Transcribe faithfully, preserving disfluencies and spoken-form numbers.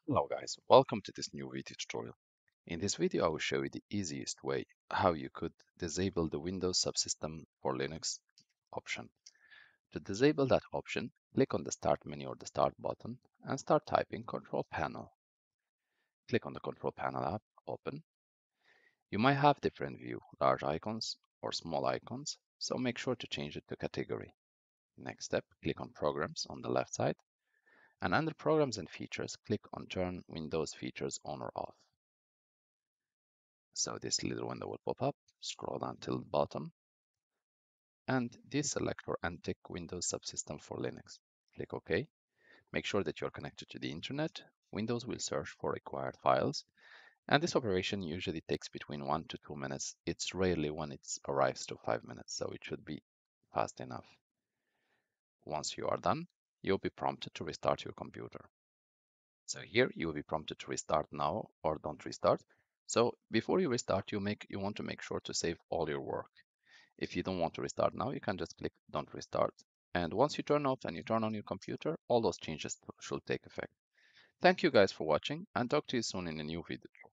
Hello guys, welcome to this new video tutorial. In this video I will show you the easiest way how you could disable the Windows subsystem for Linux option. To disable that option, click on the Start menu or the Start button and start typing Control Panel. Click on the Control Panel app, open. You might have different view, large icons or small icons, so make sure to change it to category. Next step, click on Programs on the left side and under Programs and Features, click on Turn Windows Features on or off. So this little window will pop up, scroll down till the bottom, and deselect or untick Windows subsystem for Linux. Click OK. Make sure that you're connected to the internet. Windows will search for required files, and this operation usually takes between one to two minutes. It's rarely when it arrives to five minutes, so it should be fast enough. Once you are done, you'll be prompted to restart your computer. So here you will be prompted to restart now or don't restart. So before you restart, you make you want to make sure to save all your work. If you don't want to restart now, you can just click Don't Restart. And once you turn off and you turn on your computer, all those changes should take effect. Thank you guys for watching and talk to you soon in a new video.